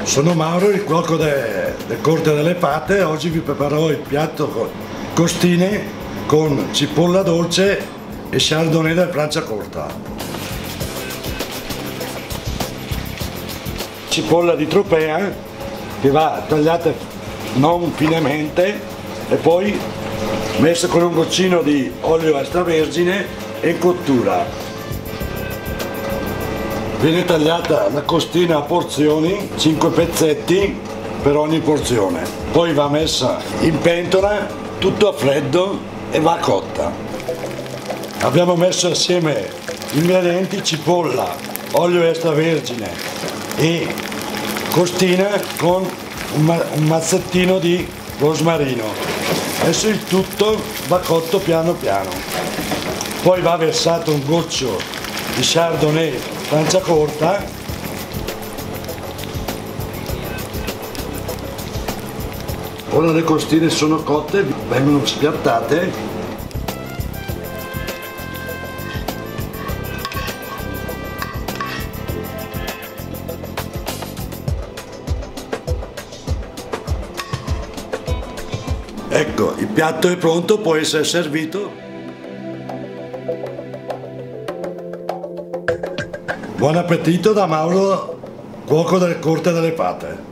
Sono Mauro, il cuoco del Corte delle Pate, e oggi vi preparerò il piatto con costine con cipolla dolce e chardonnay del Franciacorta. Cipolla di Tropea che va tagliata non finemente e poi messa con un goccino di olio extravergine e in cottura. Viene tagliata la costina a porzioni, 5 pezzetti per ogni porzione. Poi va messa in pentola, tutto a freddo e va cotta. Abbiamo messo assieme gli ingredienti: cipolla, olio extravergine e costina con un mazzettino di rosmarino. Adesso il tutto va cotto piano piano. Poi va versato un goccio di chardonnay Franciacorta . Ora le costine sono cotte, vengono spiattate. Ecco, il piatto è pronto, può essere servito. Buon appetito da Mauro, cuoco del Corte delle Pate.